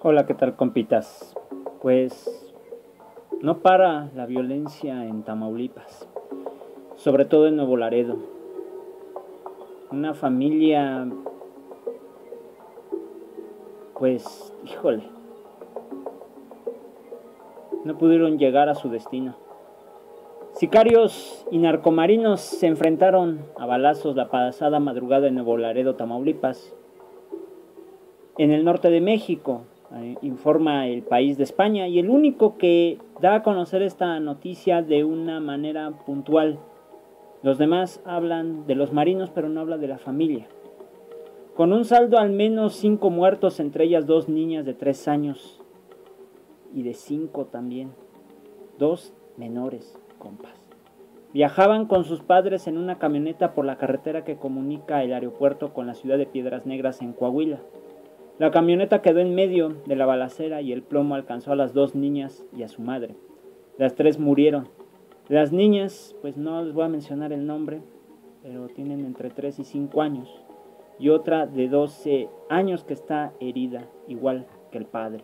Hola, ¿qué tal, compitas? Pues no para la violencia en Tamaulipas, sobre todo en Nuevo Laredo. Una familia, pues, híjole, no pudieron llegar a su destino. Sicarios y narcomarinos se enfrentaron a balazos la pasada madrugada en Nuevo Laredo, Tamaulipas, en el norte de México, informa El País de España, y el único que da a conocer esta noticia de una manera puntual. Los demás hablan de los marinos, pero no habla de la familia. Con un saldo al menos 5 muertos, entre ellas 2 niñas de 3 años y de 5 también. 2 menores, compas. Viajaban con sus padres en una camioneta por la carretera que comunica el aeropuerto con la ciudad de Piedras Negras en Coahuila. La camioneta quedó en medio de la balacera y el plomo alcanzó a las 2 niñas y a su madre. Las 3 murieron. Las niñas, pues no les voy a mencionar el nombre, pero tienen entre 3 y 5 años. Y otra de 12 años que está herida, igual que el padre.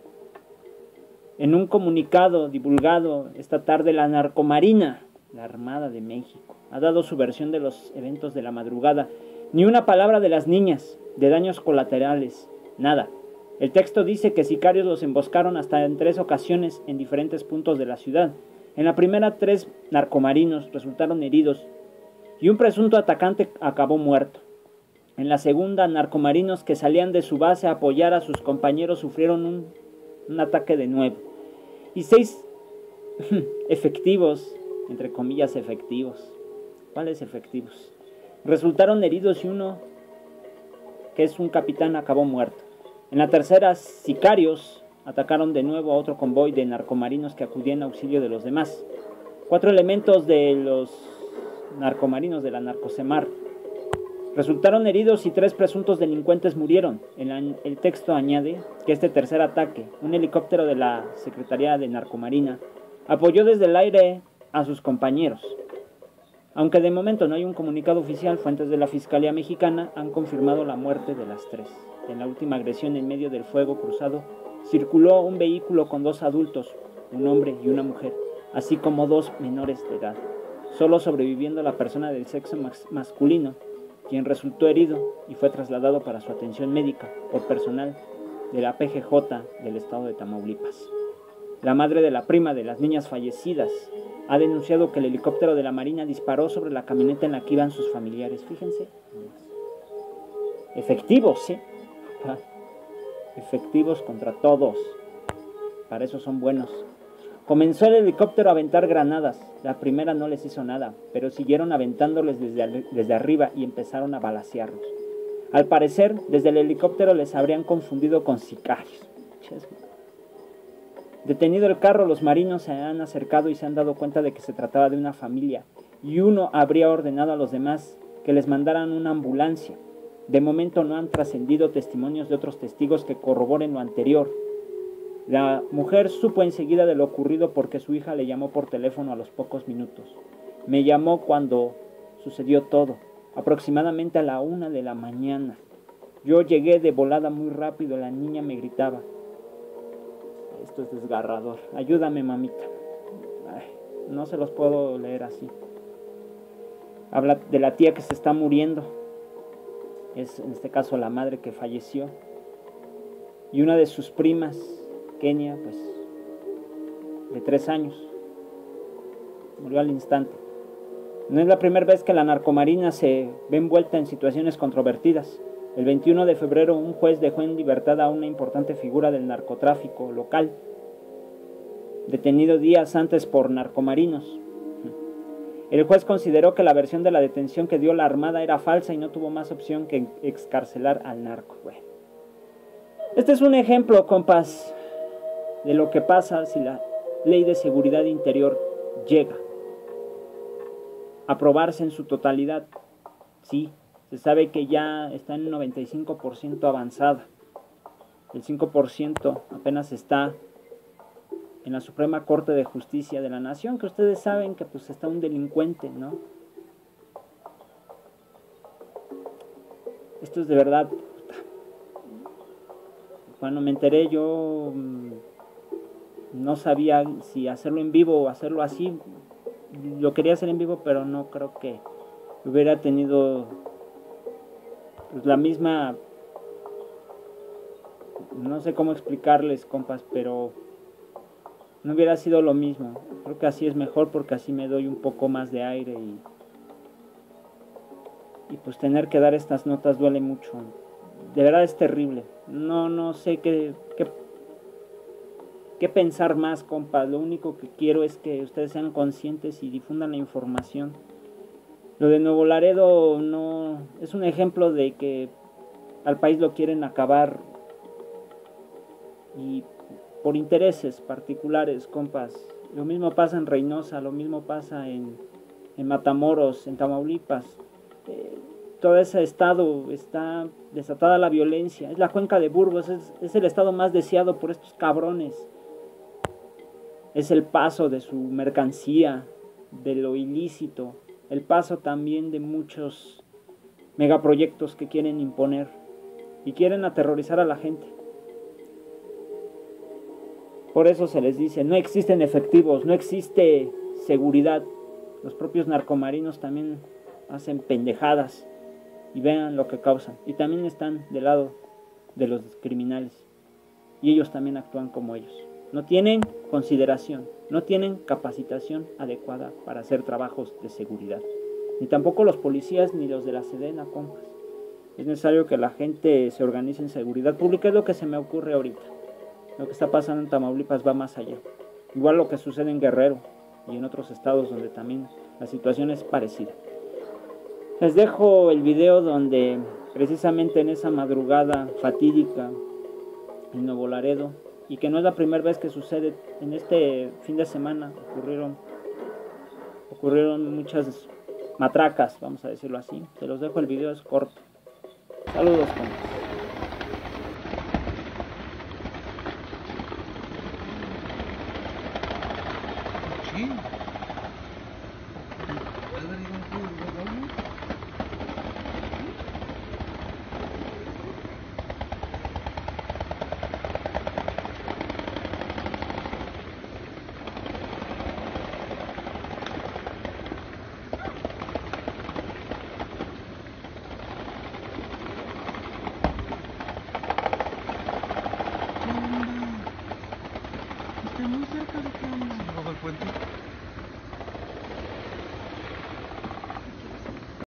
En un comunicado divulgado esta tarde, la Narcomarina, la Armada de México, ha dado su versión de los eventos de la madrugada. Ni una palabra de las niñas, de daños colaterales, nada. El texto dice que sicarios los emboscaron hasta en 3 ocasiones en diferentes puntos de la ciudad. En la primera, 3 narcomarinos resultaron heridos y un presunto atacante acabó muerto. En la segunda, narcomarinos que salían de su base a apoyar a sus compañeros sufrieron un ataque de nuevo. Y 6 efectivos, entre comillas efectivos. ¿Cuáles efectivos? Resultaron heridos y uno, que es un capitán, acabó muerto. En la tercera, sicarios atacaron de nuevo a otro convoy de narcomarinos que acudían a auxilio de los demás. 4 elementos de los narcomarinos de la Narcosemar resultaron heridos y 3 presuntos delincuentes murieron. El texto añade que este tercer ataque, un helicóptero de la Secretaría de Narcomarina, apoyó desde el aire a sus compañeros. Aunque de momento no hay un comunicado oficial, fuentes de la Fiscalía Mexicana han confirmado la muerte de las 3. En la última agresión, en medio del fuego cruzado, circuló un vehículo con 2 adultos, un hombre y una mujer, así como 2 menores de edad, solo sobreviviendo la persona del sexo masculino, quien resultó herido y fue trasladado para su atención médica por personal de la PGJ del estado de Tamaulipas. La madre de la prima de las niñas fallecidas ha denunciado que el helicóptero de la Marina disparó sobre la camioneta en la que iban sus familiares. Fíjense. Efectivos, ¿eh? Efectivos contra todos. Para eso son buenos. Comenzó el helicóptero a aventar granadas. La primera no les hizo nada, pero siguieron aventándoles desde arriba y empezaron a balacearlos. Al parecer, desde el helicóptero les habrían confundido con sicarios. Detenido el carro, los marinos se han acercado y se han dado cuenta de que se trataba de una familia, y uno habría ordenado a los demás que les mandaran una ambulancia. De momento no han trascendido testimonios de otros testigos que corroboren lo anterior. La mujer supo enseguida de lo ocurrido porque su hija le llamó por teléfono a los pocos minutos. Me llamó cuando sucedió todo, aproximadamente a la 1 de la mañana. Yo llegué de volada muy rápido, la niña me gritaba. Esto es desgarrador. Ayúdame, mamita. Ay, no se los puedo leer así. Habla de la tía que se está muriendo. Es en este caso la madre que falleció. Y una de sus primas, Kenia, pues de 3 años. Murió al instante. No es la primera vez que la Narcomarina se ve envuelta en situaciones controvertidas. El 21 de febrero un juez dejó en libertad a una importante figura del narcotráfico local, detenido días antes por narcomarinos. El juez consideró que la versión de la detención que dio la Armada era falsa y no tuvo más opción que excarcelar al narco. Bueno, este es un ejemplo, compas, de lo que pasa si la Ley de Seguridad Interior llega a aprobarse en su totalidad. Sí, se sabe que ya está en un 95% avanzada. El 5% apenas está en la Suprema Corte de Justicia de la Nación, que ustedes saben que pues está un delincuente, ¿no? Esto es de verdad Cuando me enteré yo no sabía si hacerlo en vivo o hacerlo así. Lo quería hacer en vivo, pero no creo que hubiera tenido pues, la misma, no sé cómo explicarles, compas, pero no hubiera sido lo mismo. Creo que así es mejor porque así me doy un poco más de aire y pues tener que dar estas notas duele mucho. De verdad es terrible. No sé qué pensar más, compas. Lo único que quiero es que ustedes sean conscientes y difundan la información. Lo de Nuevo Laredo no es un ejemplo de que al país lo quieren acabar y por intereses particulares, compas. Lo mismo pasa en Reynosa, lo mismo pasa en Matamoros, en Tamaulipas. Todo ese estado está desatada la violencia. Es la cuenca de Burgos, es el estado más deseado por estos cabrones. Es el paso de su mercancía, de lo ilícito, el paso también de muchos megaproyectos que quieren imponer y quieren aterrorizar a la gente. Por eso se les dice, no existen efectivos, no existe seguridad. Los propios narcomarinos también hacen pendejadas y vean lo que causan. Y también están del lado de los criminales. Y ellos también actúan como ellos. No tienen consideración, no tienen capacitación adecuada para hacer trabajos de seguridad. Ni tampoco los policías ni los de la Sedena, compas. Es necesario que la gente se organice en seguridad pública, es lo que se me ocurre ahorita. Lo que está pasando en Tamaulipas va más allá. Igual lo que sucede en Guerrero y en otros estados donde también la situación es parecida. Les dejo el video donde precisamente en esa madrugada fatídica en Nuevo Laredo, y que no es la primera vez que sucede, en este fin de semana ocurrieron muchas matracas, vamos a decirlo así. Se los dejo, el video es corto. Saludos, compas.